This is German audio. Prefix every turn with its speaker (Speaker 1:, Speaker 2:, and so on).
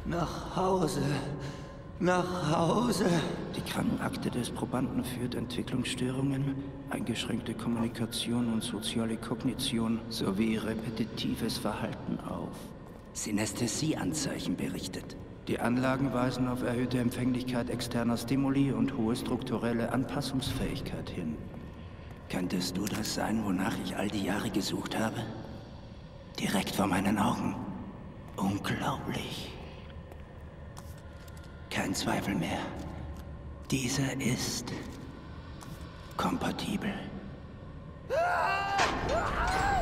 Speaker 1: Nach Hause. Nach Hause.
Speaker 2: Die Krankenakte des Probanden führt Entwicklungsstörungen, eingeschränkte Kommunikation und soziale Kognition sowie repetitives Verhalten auf.
Speaker 3: Synästhesieanzeichen berichtet.
Speaker 2: Die Anlagen weisen auf erhöhte Empfänglichkeit externer Stimuli und hohe strukturelle Anpassungsfähigkeit hin.
Speaker 3: Könntest du das sein, wonach ich all die Jahre gesucht habe? Direkt vor meinen Augen. Unglaublich. Kein Zweifel mehr. Dieser ist kompatibel.